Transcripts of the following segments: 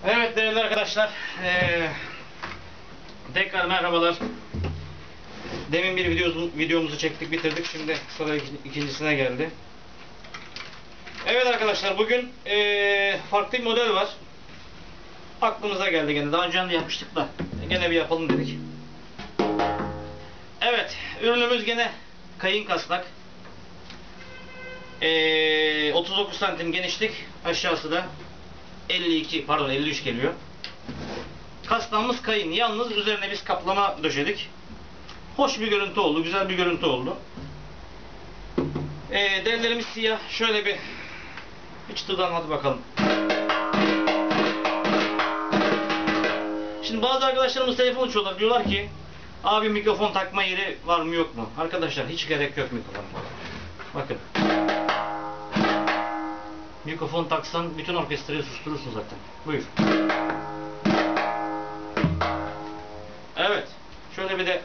Evet değerli arkadaşlar, tekrar merhabalar. Demin bir videomuzu çektik, bitirdik. Şimdi sıra ikincisine geldi. Evet arkadaşlar, bugün farklı bir model var. Aklımıza geldi gene. Daha önce de yapmıştık da gene bir yapalım dedik. Evet, ürünümüz gene kayın kasnak. 39 santim genişlik, aşağısı da 53 geliyor. Kasnağımız kayın. Yalnız üzerine biz kaplama döşedik. Hoş bir görüntü oldu. Güzel bir görüntü oldu. Derilerimiz siyah. Şöyle bir çıtıdan hadi bakalım. Şimdi bazı arkadaşlarımız telefon açıyorlar. Diyorlar ki abi mikrofon takma yeri var mı yok mu? Arkadaşlar hiç gerek yok mikrofon. Bakın. Mikrofon taksan bütün orkestrayı susturursun zaten. Buyur. Evet. Şöyle bir de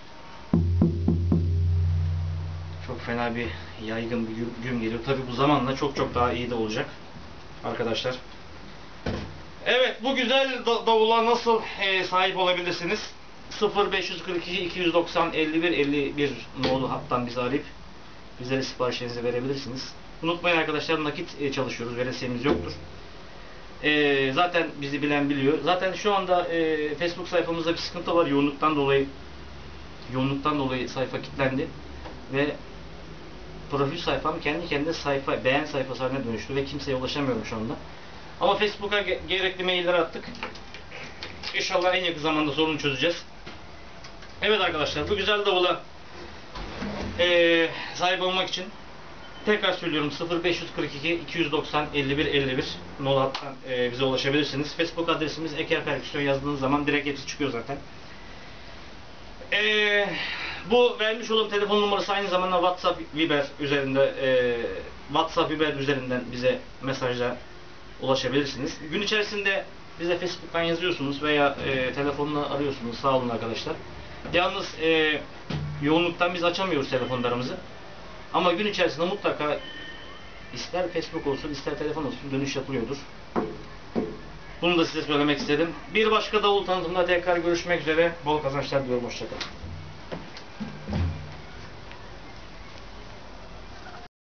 çok fena bir yaygın bir güm geliyor. Tabi bu zamanla çok daha iyi de olacak arkadaşlar. Evet, bu güzel davula nasıl sahip olabilirsiniz? 0542 290 51 51 nolu hattan bizi arayıp bizlere siparişlerinizi verebilirsiniz. Unutmayın arkadaşlar, nakit çalışıyoruz. Veresiyemiz yoktur. Zaten bizi bilen biliyor. Zaten şu anda Facebook sayfamızda bir sıkıntı var. Yoğunluktan dolayı sayfa kilitlendi ve profil sayfam kendi kendine beğen sayfası haline dönüştü ve kimseye ulaşamıyorum şu anda. Ama Facebook'a gerekli mailler attık. İnşallah en yakın zamanda sorunu çözeceğiz. Evet arkadaşlar, bu güzel davula sahip olmak için tekrar söylüyorum, 0542 290 51 51 nol hattan bize ulaşabilirsiniz. Facebook adresimiz Eker Perküsyon yazdığınız zaman direkt hepsi çıkıyor zaten. Bu vermiş olduğum telefon numarası aynı zamanda WhatsApp Viber üzerinden bize mesajla ulaşabilirsiniz. Gün içerisinde bize Facebook'tan yazıyorsunuz veya telefonla arıyorsunuz. Sağ olun arkadaşlar. Yalnız yoğunluktan biz açamıyoruz telefonlarımızı. Ama gün içerisinde mutlaka ister Facebook olsun ister telefon olsun dönüş yapılıyordur. Bunu da size söylemek istedim. Bir başka davul tanıtımda tekrar görüşmek üzere. Bol kazançlar diliyorum. Hoşça kalın.